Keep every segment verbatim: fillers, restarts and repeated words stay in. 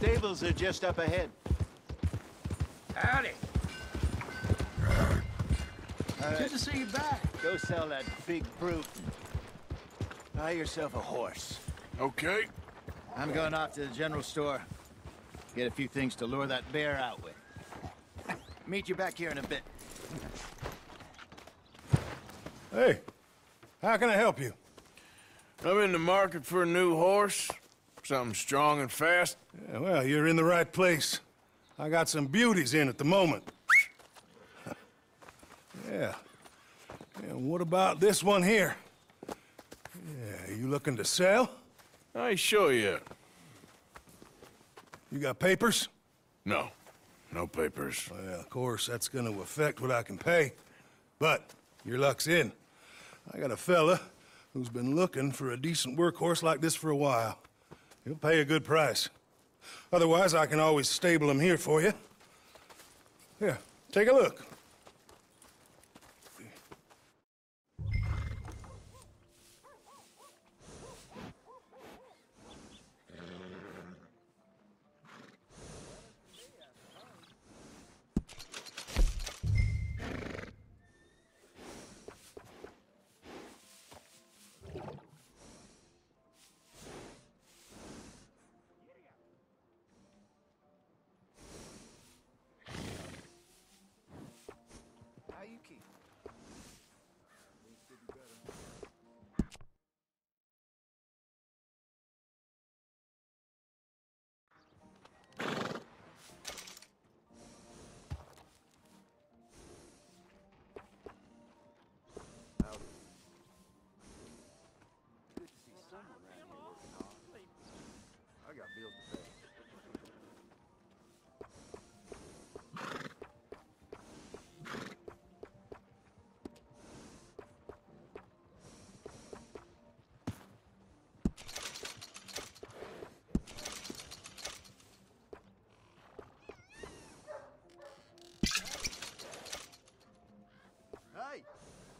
stables are just up ahead. Howdy. All Good right, to see you back. go sell that big brute. Buy yourself a horse. Okay. I'm going off to the general store. Get a few things to lure that bear out with. Meet you back here in a bit. Hey, how can I help you? I'm in the market for a new horse. Something strong and fast. Yeah, well, you're in the right place. I got some beauties in at the moment. Yeah. And what about this one here? Yeah, you looking to sell? I ain't sure yet. You got papers? No. No papers. Well, of course, that's gonna affect what I can pay. But your luck's in. I got a fella who's been looking for a decent workhorse like this for a while. He'll pay a good price. Otherwise, I can always stable him here for you. Here, take a look. How you keep? Good to see someone around here working hard. I got bills to pay. Hey!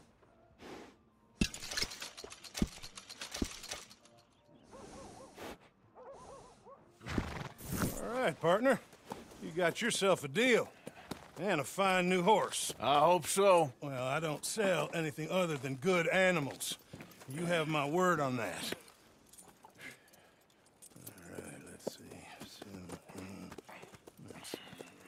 All right, partner. You got yourself a deal. And a fine new horse. I hope so. Well, I don't sell anything other than good animals. You have my word on that. All right, let's see. Seven, let's see.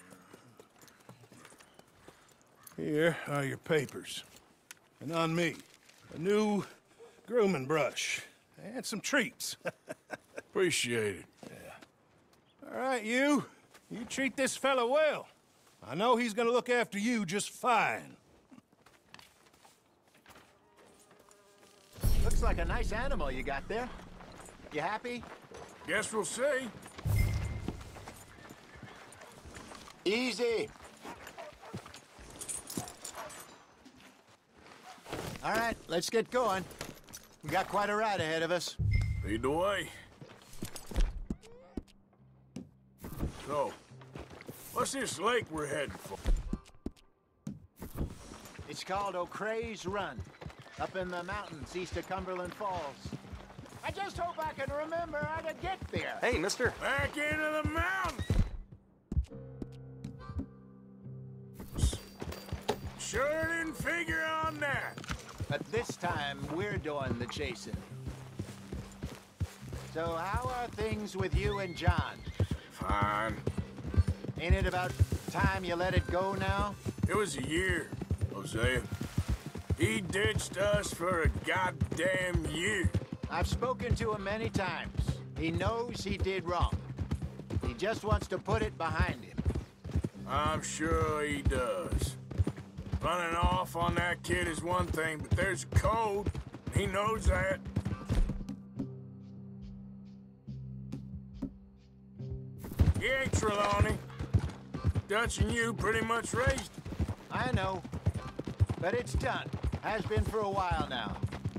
Here are your papers. And on me, a new grooming brush. And some treats. Appreciate it. All right, you. You treat this fella well. I know he's gonna look after you just fine. Looks like a nice animal you got there. You happy? Guess we'll see. Easy. All right, let's get going. We got quite a ride ahead of us. Lead the way. So, what's this lake we're heading for? It's called O'Creagh's Run, up in the mountains east of Cumberland Falls. I just hope I can remember how to get there. Hey, mister. Back into the mountains! Sure didn't figure on that. But this time, we're doing the chasing. So how are things with you and John? Fine. Ain't it about time you let it go now? It was a year, Hosea. He ditched us for a goddamn year. I've spoken to him many times. He knows he did wrong. He just wants to put it behind him. I'm sure he does. Running off on that kid is one thing, but there's a code. He knows that. He ain't Trelawney. Dutch and you pretty much raised him. I know. But it's done. Has been for a while now.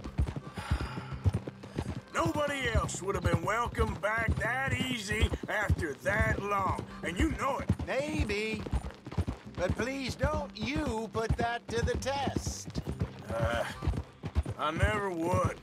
Nobody else would have been welcomed back that easy after that long, and you know it. Maybe. But please don't you put that to the test. Uh, I never would.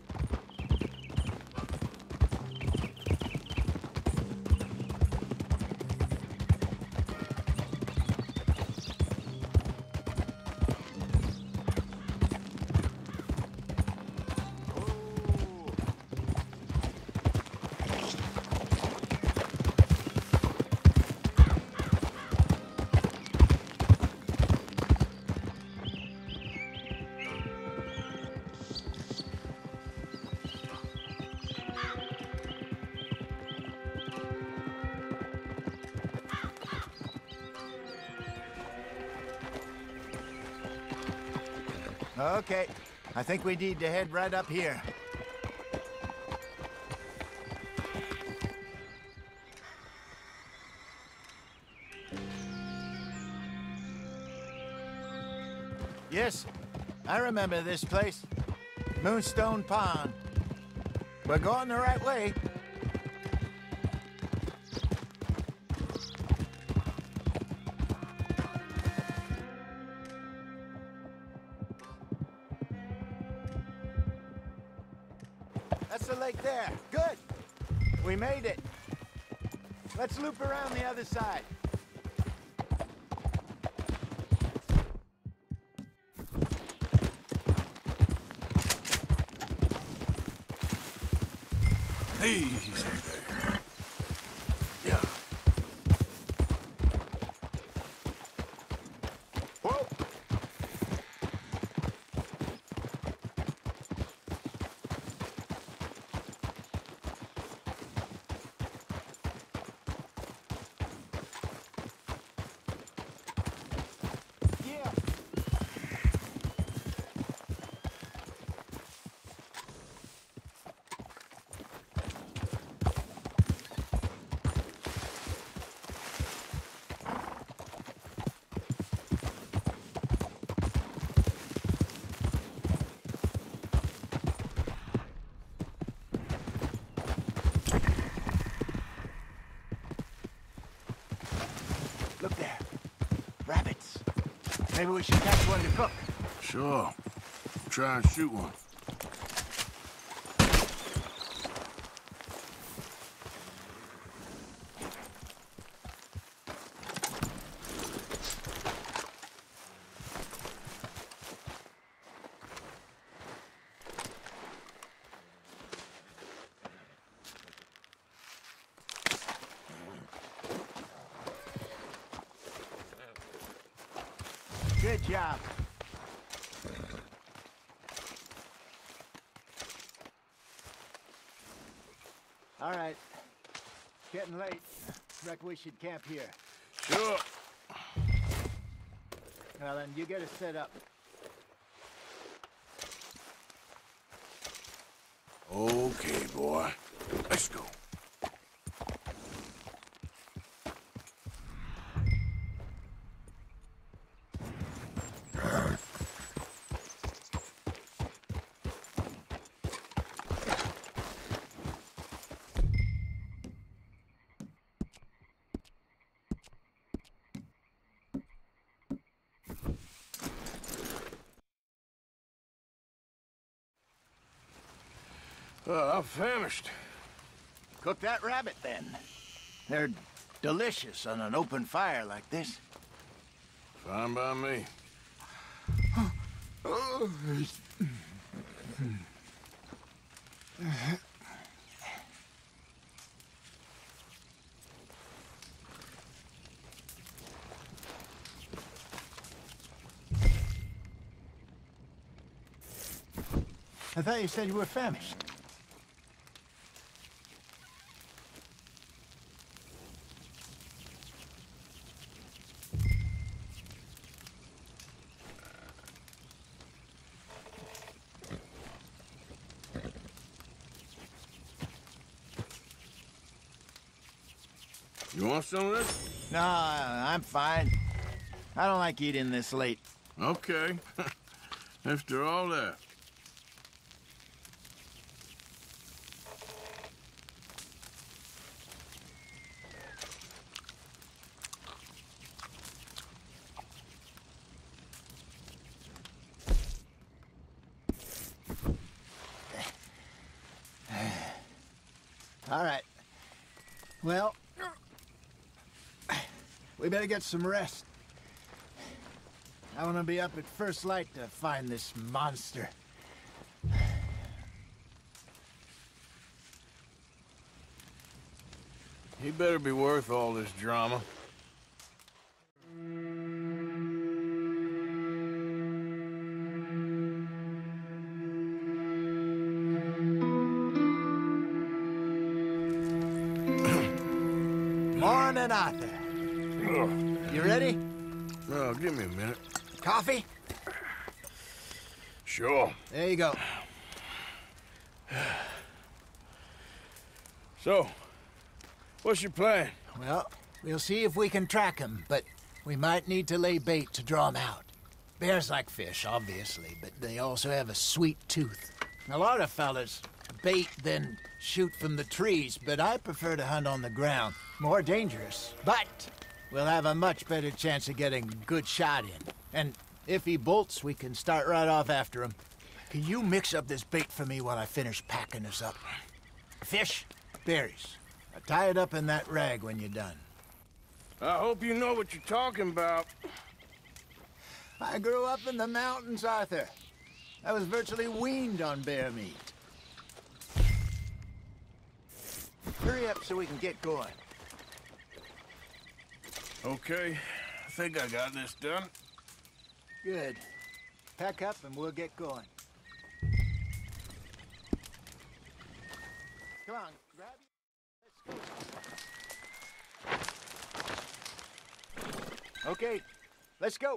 Okay, I think we need to head right up here. Yes, I remember this place. Moonstone Pond. We're going the right way. That's the lake there. Good. We made it. Let's loop around the other side. Easy there. Yeah. Whoa! Yeah. Look there. Rabbits. Maybe we should catch one to cook. Sure. Try and shoot one. Good job. All right. Getting late. Reckon we should camp here. Sure. Well, then you get us set up. Okay, boy. Let's go. Uh, I'm famished. Cook that rabbit, then. They're delicious on an open fire like this. Fine by me. I thought you said you were famished. You want some of this? No, I'm fine. I don't like eating this late. Okay. After all that. All right. Well, we better get some rest. I want to be up at first light to find this monster. He better be worth all this drama. Morning, Arthur. You ready? Oh, give me a minute. Coffee? Sure. There you go. So, what's your plan? Well, we'll see if we can track him, but we might need to lay bait to draw him out. Bears like fish, obviously, but they also have a sweet tooth. A lot of fellas bait, then shoot from the trees, but I prefer to hunt on the ground. More dangerous, but we'll have a much better chance of getting a good shot in. And if he bolts, we can start right off after him. Can you mix up this bait for me while I finish packing this up? Fish, berries. I'll tie it up in that rag when you're done. I hope you know what you're talking about. I grew up in the mountains, Arthur. I was virtually weaned on bear meat. Hurry up so we can get going. Okay, I think I got this done. Good. Pack up and we'll get going. Come on, grab your... Let's go. Okay, let's go.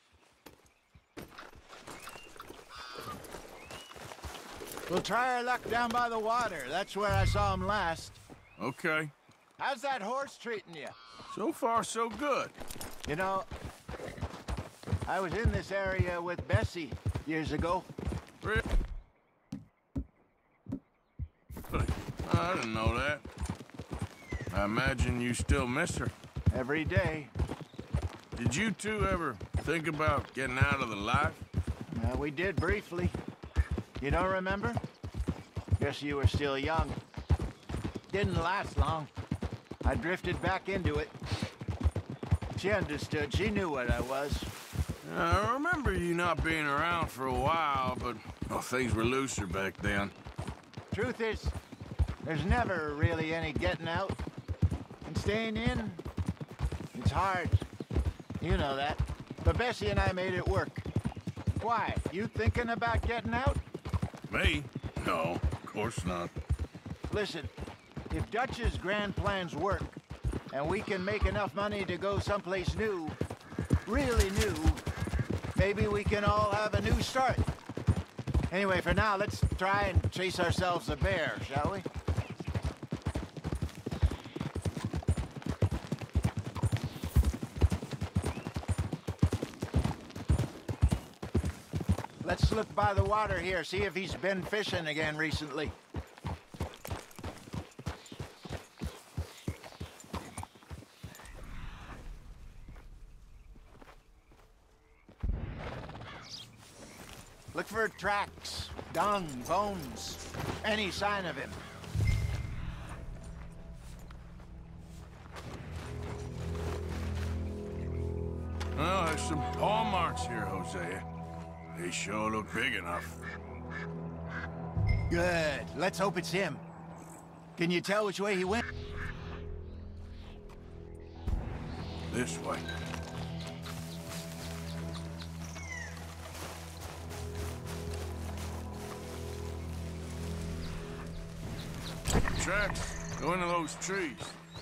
We'll try our luck down by the water. That's where I saw him last. Okay. How's that horse treating you? So far, so good. You know, I was in this area with Bessie years ago. Really? I didn't know that. I imagine you still miss her. Every day. Did you two ever think about getting out of the life? Uh, we did briefly. You don't remember? Guess you were still young. Didn't last long. I drifted back into it. She understood. She knew what I was. I remember you not being around for a while, but well, things were looser back then. Truth is, there's never really any getting out. And staying in, it's hard. You know that. But Bessie and I made it work. Why? You thinking about getting out? Me? No, of course not. Listen, if Dutch's grand plans work, and we can make enough money to go someplace new, really new, maybe we can all have a new start. Anyway, for now, let's try and chase ourselves a bear, shall we? Let's slip by the water here, see if he's been fishing again recently. Look for tracks, dung, bones, any sign of him. Well, there's some paw marks here, Hosea. They sure look big enough. Good. Let's hope it's him. Can you tell which way he went? This way. Tracks go into those trees.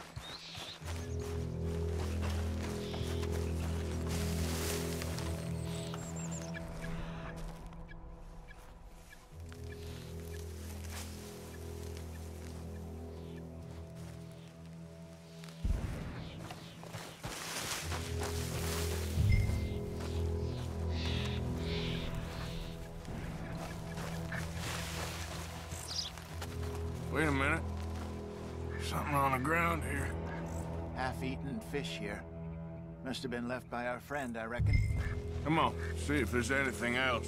Wait a minute. Something on the ground here. Half-eaten fish here. Must have been left by our friend, I reckon. Come on, see if there's anything else.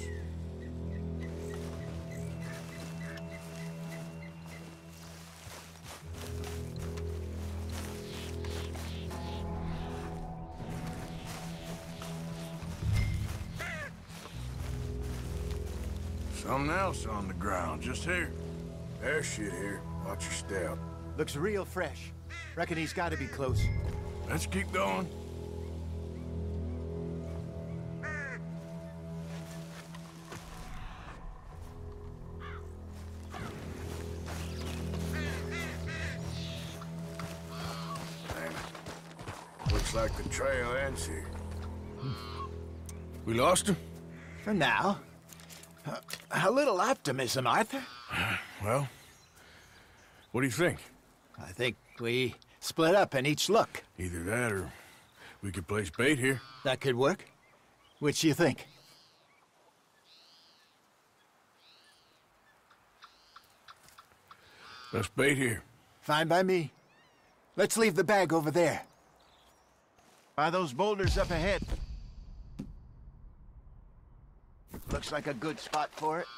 Something else on the ground, just here. There's shit here. Watch your step. Looks real fresh. Reckon he's got to be close. Let's keep going. Looks like the trail ends here. We lost him? For now. Uh, A little optimism, Arthur. Well, what do you think? I think we split up and each look. Either that or we could place bait here. That could work. Which do you think? Let's bait here. Fine by me. Let's leave the bag over there. By those boulders up ahead. Looks like a good spot for it.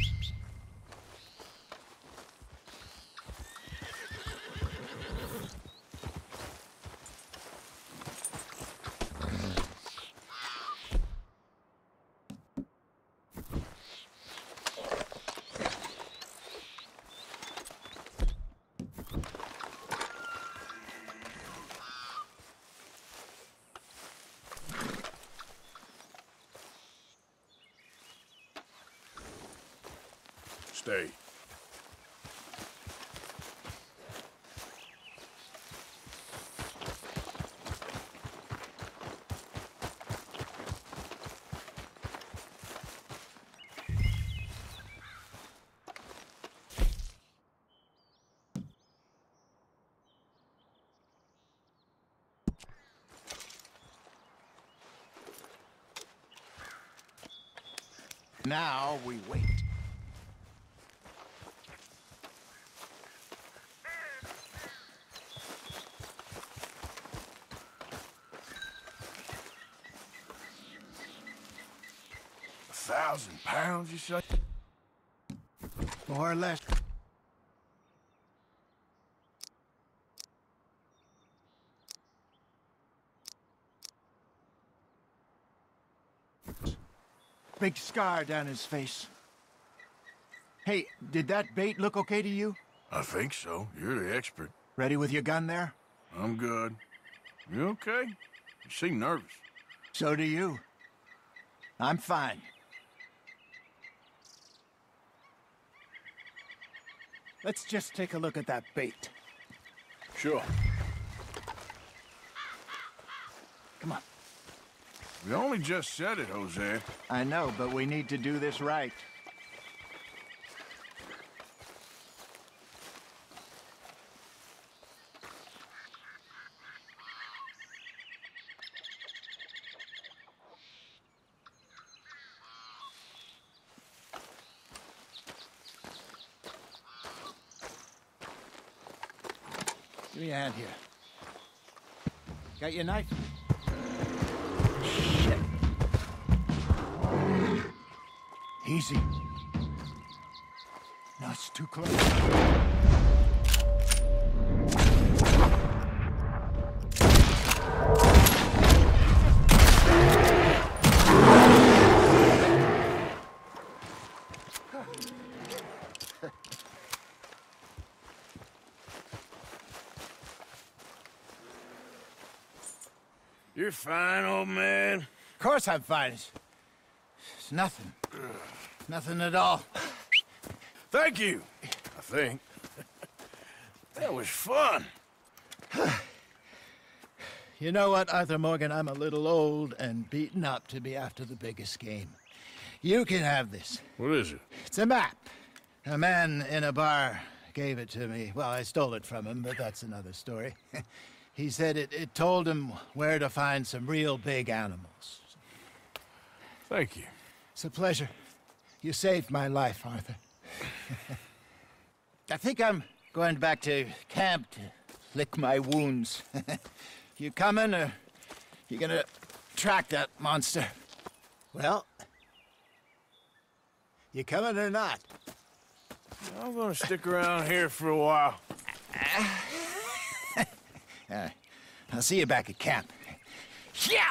Stay. Now we wait. A thousand pounds, you say? More or less. Big scar down his face. Hey, did that bait look okay to you? I think so. You're the expert. Ready with your gun there? I'm good. You okay? You seem nervous. So do you. I'm fine. Let's just take a look at that bait. Sure. Come on. We only just said it, Jose. I know, but we need to do this right. Give me a hand here. Got your knife? Shit. Easy. No, it's too close. You're fine, old man. Of course I'm fine. It's, it's nothing. Nothing at all. Thank you, I think. That was fun. You know what, Arthur Morgan? I'm a little old and beaten up to be after the biggest game. You can have this. What is it? It's a map. A man in a bar gave it to me. Well, I stole it from him, but that's another story. He said it, it told him where to find some real big animals. Thank you. It's a pleasure. You saved my life, Arthur. I think I'm going back to camp to lick my wounds. You coming, or you gonna track that monster? Well, you coming or not? I'm gonna stick around here for a while. Uh, I'll see you back at camp. Yeah!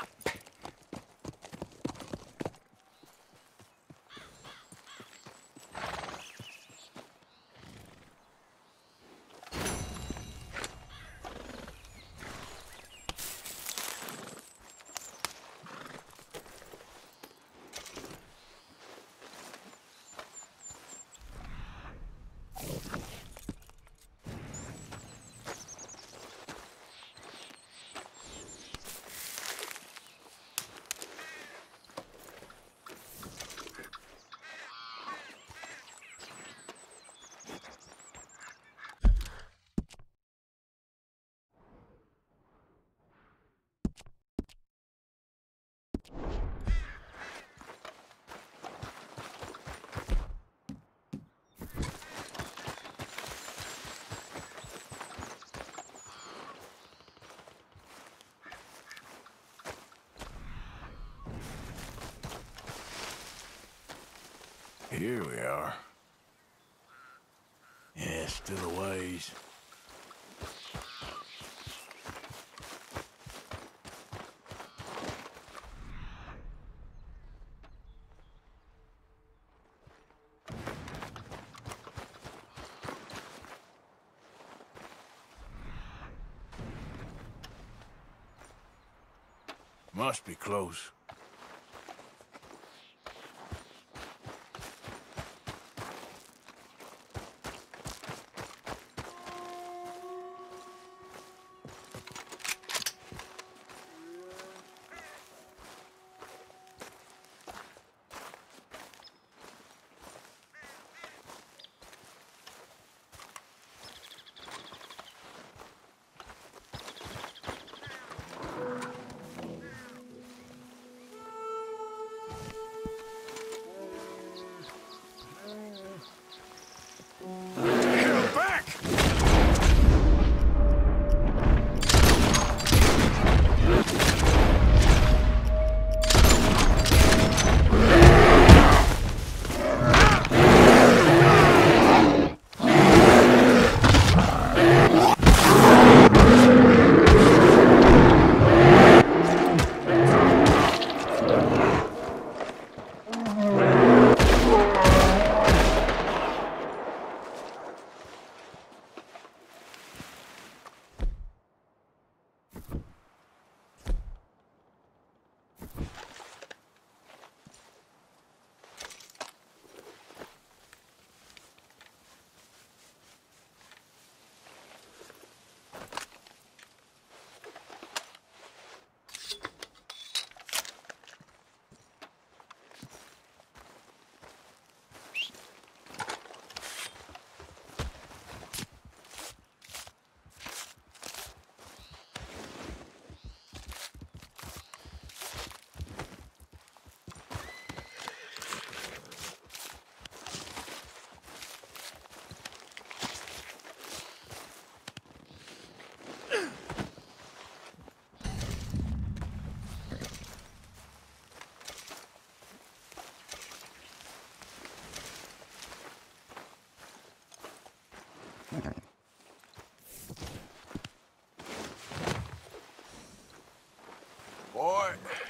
here we are. Yeah, still a ways. Must be close. Boy.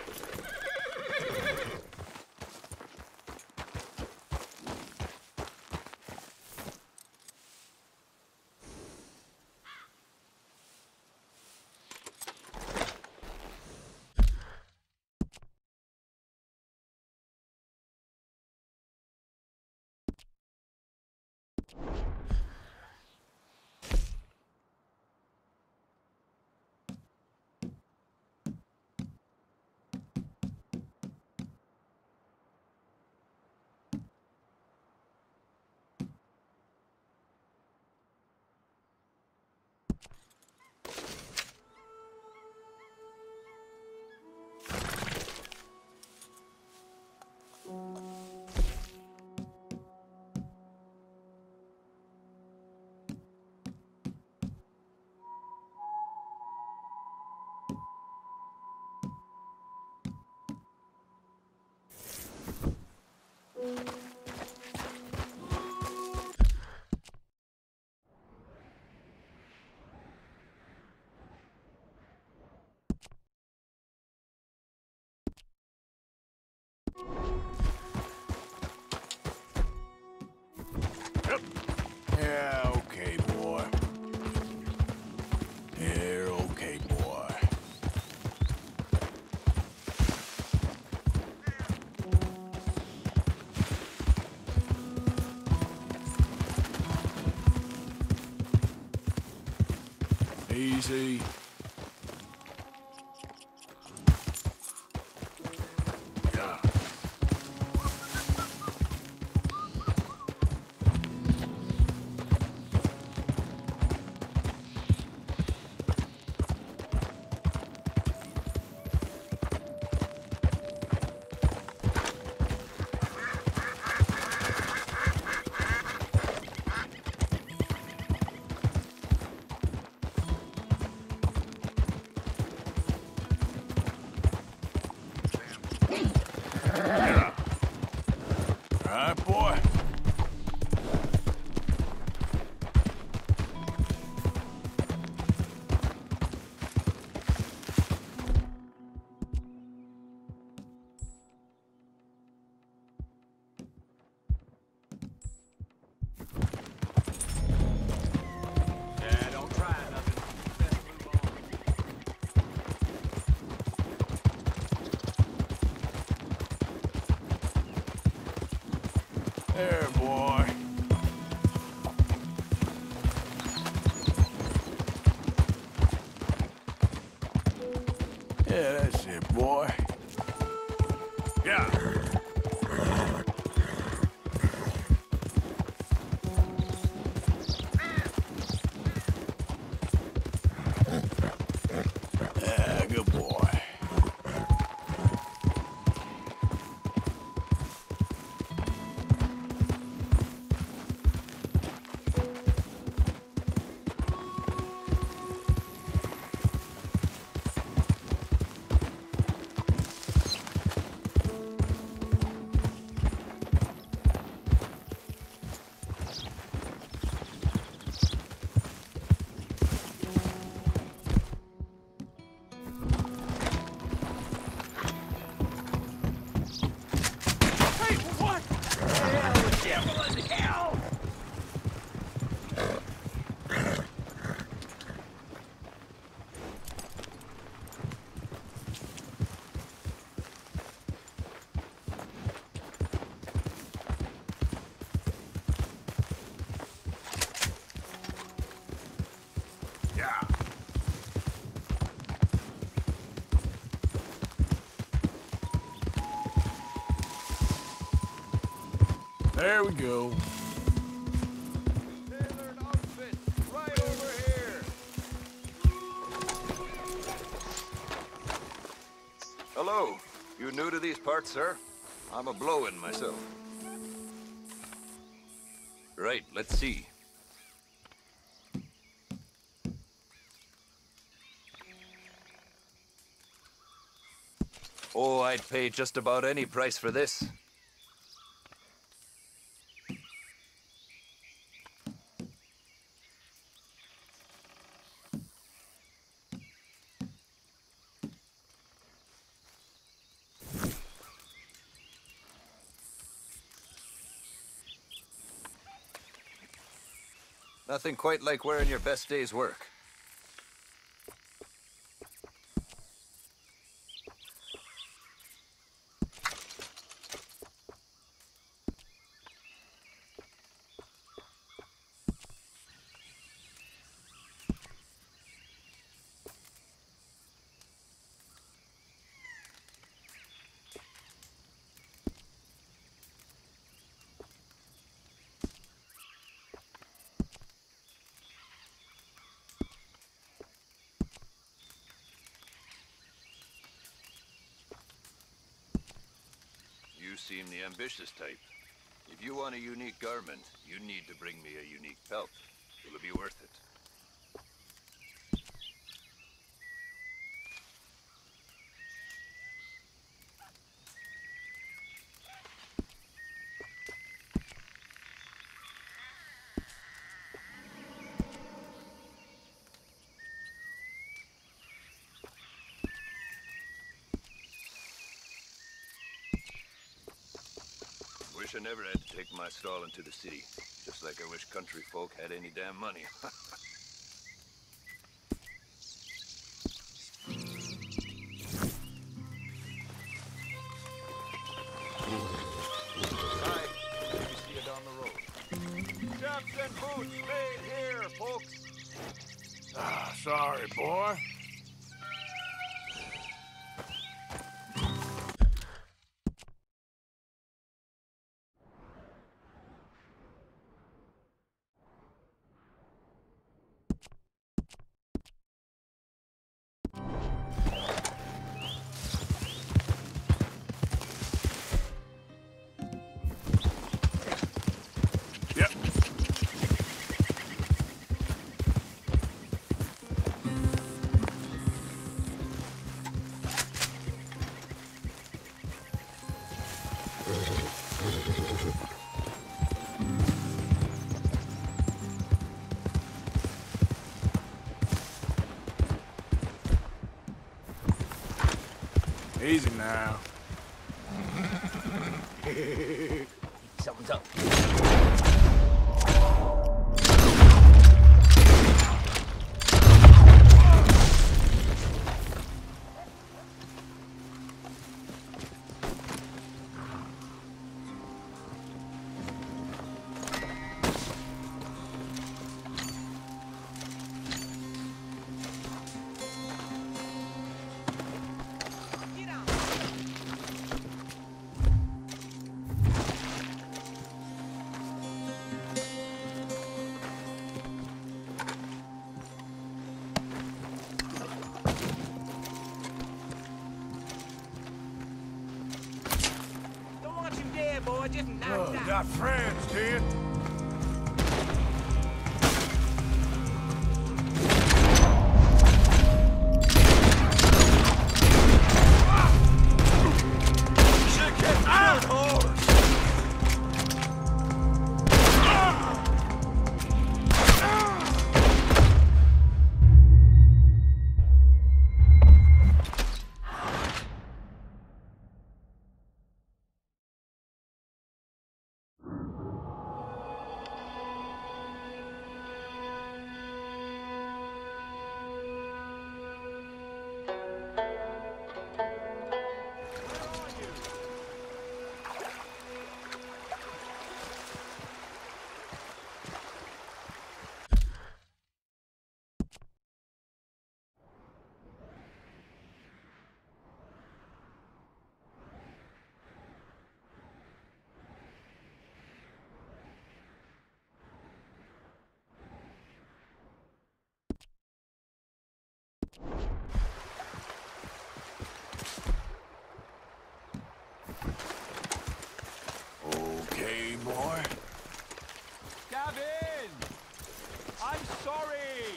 Yeah, okay, boy. Yeah, okay, boy. Easy. Yeah. There, boy. Yeah, that's it, boy. Yeah. Yeah, good boy. There we go. Tailored outfit, right over here. Hello. You new to these parts, sir? I'm a blow-in myself. Right, let's see. Oh, I'd pay just about any price for this. Nothing quite like wearing your best day's work. You seem the ambitious type. If you want a unique garment, you need to bring me a unique pelt. It'll be worth it. Wish I never had to take my stall into the city. Just like I wish country folk had any damn money. Hi. Maybe see you down the road. Chaps and boots made here, folks. Ah, sorry, boy. Yep. Easy now. Something's up. got friends, do you? Should've kept your horse. Okay, boy. Gavin! I'm sorry!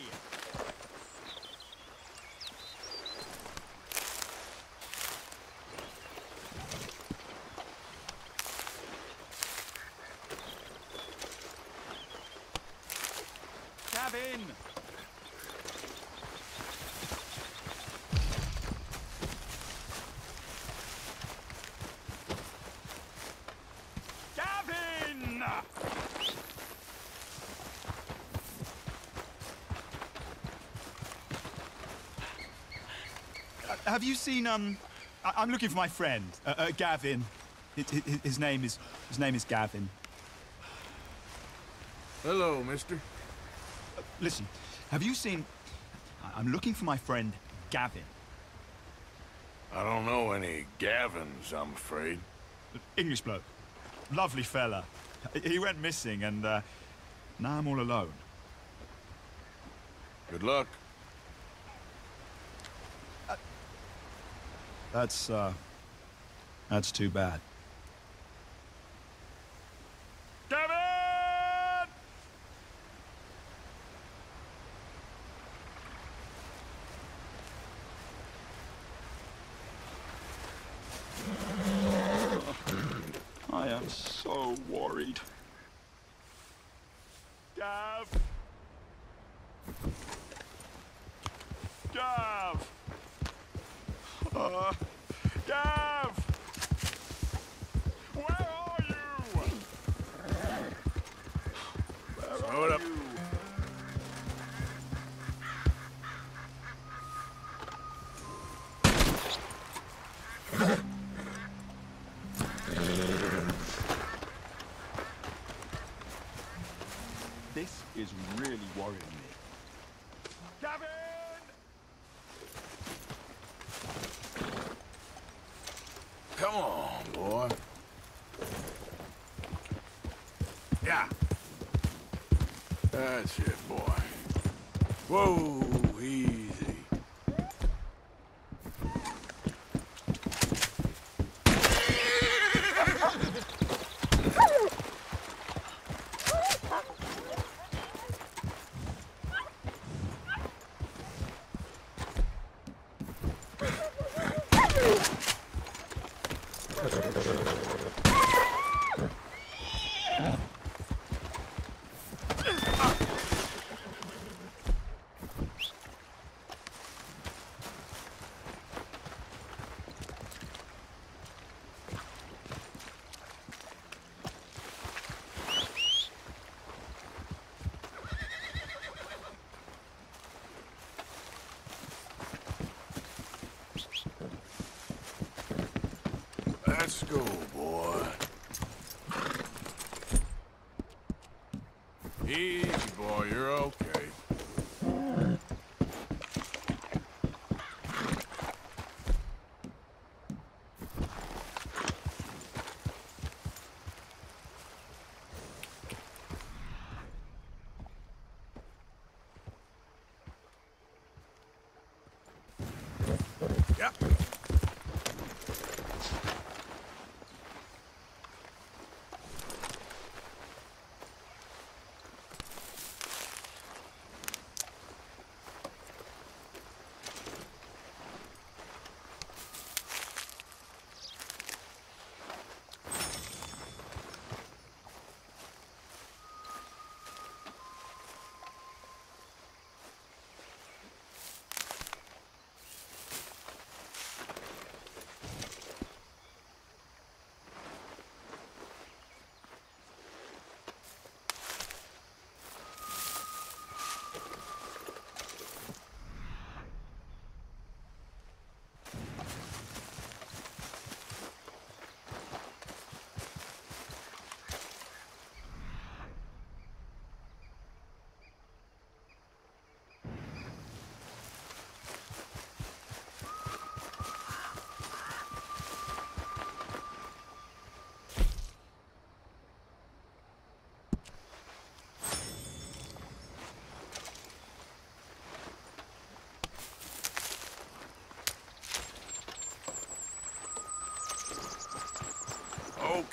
Gavin! Gavin! Have you seen, um... I I'm looking for my friend, uh, uh, Gavin. His, his, his name is... His name is Gavin. Hello, mister. Uh, listen, have you seen... I- I'm looking for my friend, Gavin. I don't know any Gavins, I'm afraid. English bloke. Lovely fella. He went missing, and, uh... now I'm all alone. Good luck. That's, uh... That's too bad. Gavin! I am so worried. Gav! Gav! Uh, Gav! Where are you? Where Slow are it up. you? This is really worrying me. Gavin! Come on, boy. Yeah. That's it, boy. Whoa, easy. Let's go, boy. Easy, boy, you're okay. Yep.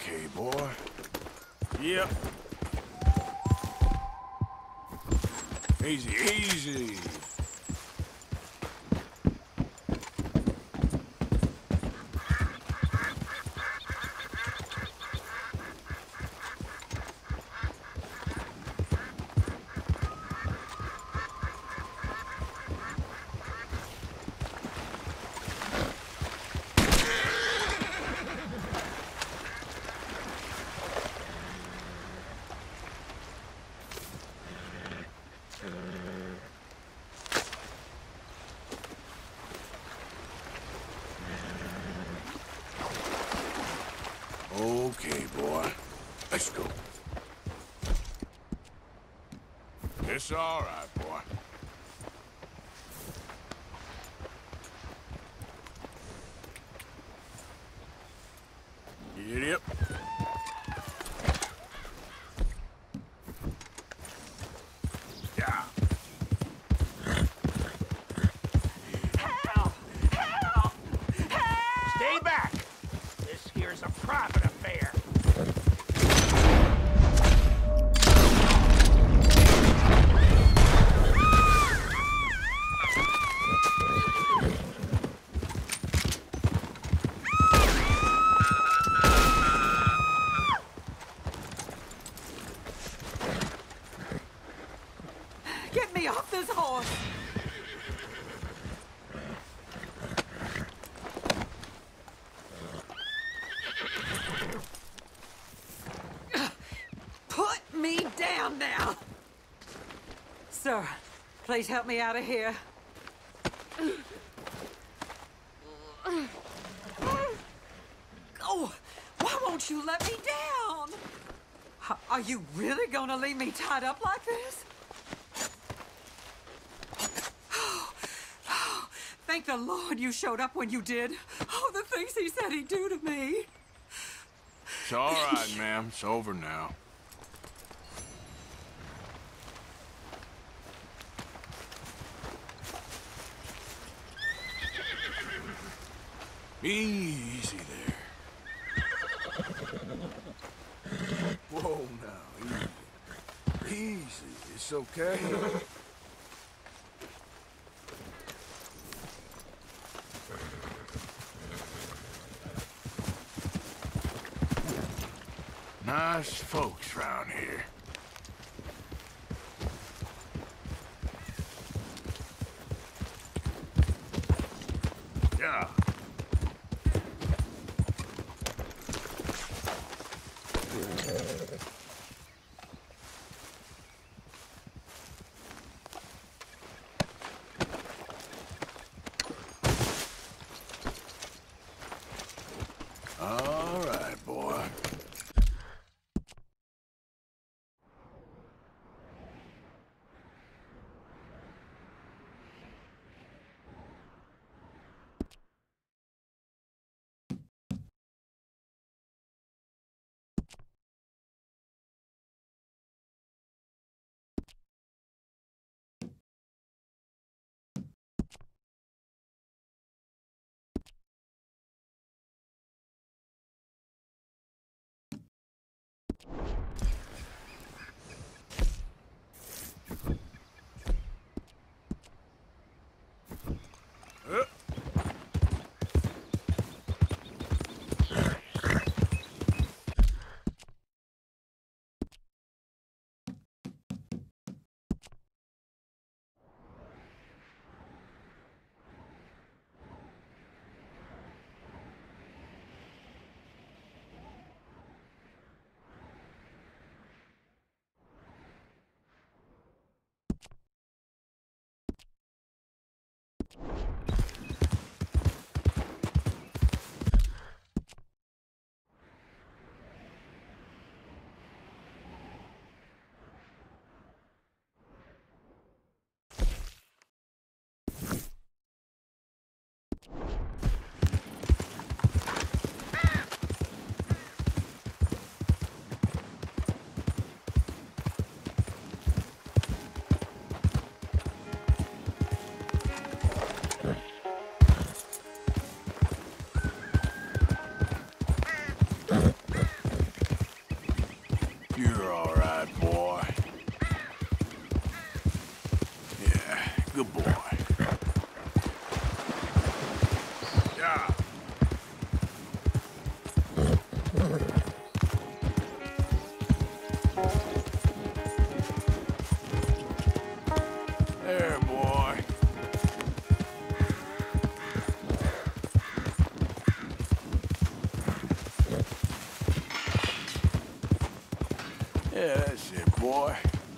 Okay, boy. Yep. Easy, easy. Okay, boy. Let's go. It's all right, boy. Get up. Yeah. Help! Help! Help! Stay back! This here's a private affair. Get me off this horse! Put me down now! Sir, please help me out of here. Oh, why won't you let me down? H- Are you really gonna leave me tied up like this? Thank the Lord you showed up when you did. Oh, the things he said he'd do to me. It's all right, ma'am. It's over now. Easy there. Whoa, now, easy. Easy. It's okay. Nice folks round here. Yeah. All right, boy. Good boy. Yeah. There, boy. Yeah, that's it, boy.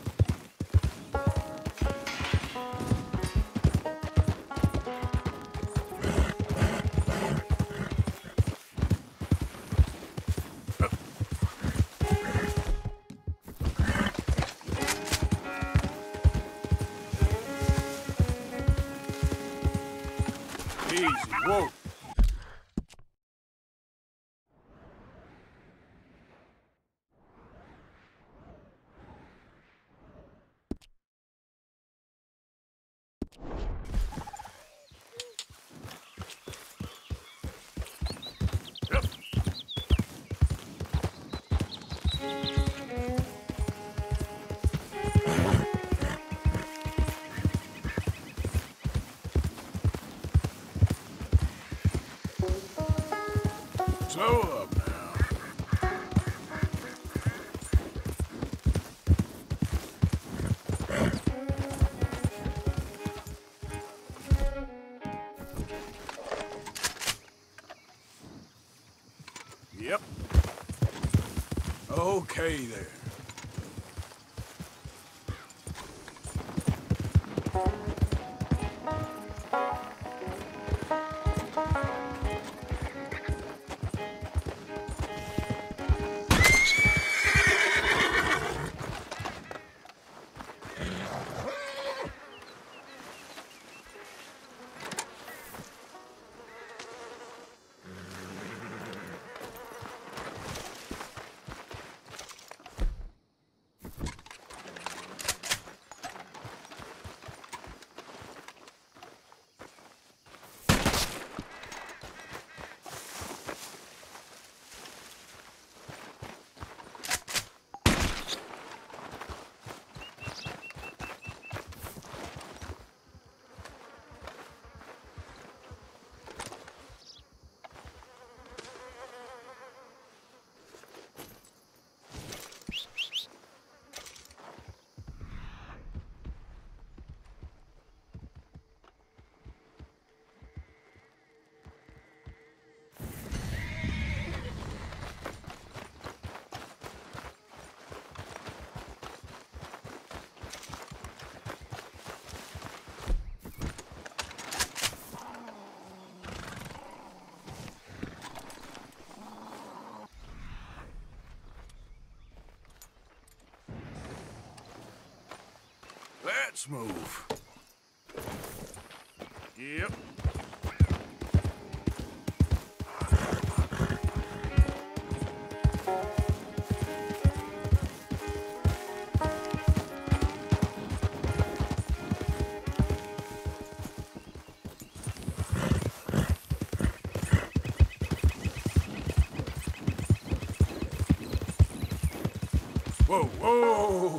Easy, whoa. Yep. Slow up now. Yep. Okay there. Let's move. Yep. Whoa, whoa!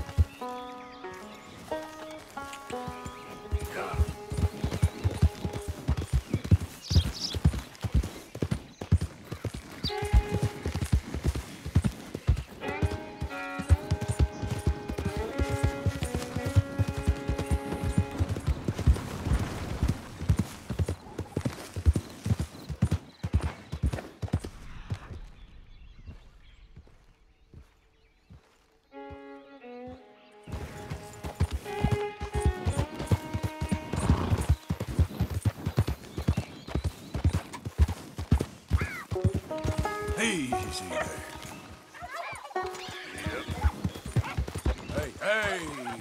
Easy there. Yep. Hey, hey!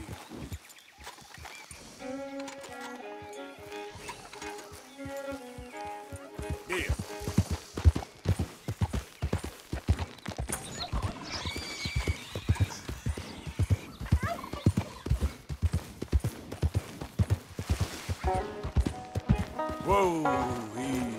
Yeah. Whoa, easy.